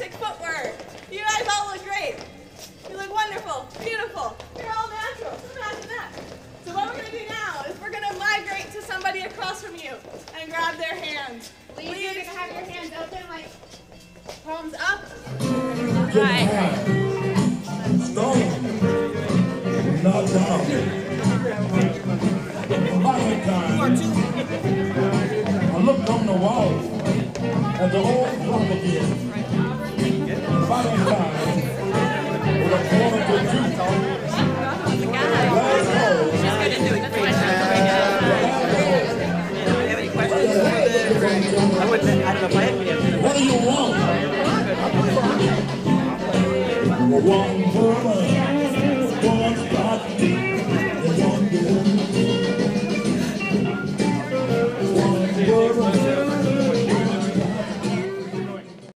basic footwork. You guys all look great. You look wonderful, beautiful. You're all natural. Imagine that. So what we're going to do now is we're going to migrate to somebody across from you and grab their hands. Please, you're going to have your hands open like palms up. Right. Stone. Not down. Valentine. I looked on the wall at the old clock again. Valentine with a quarter to two.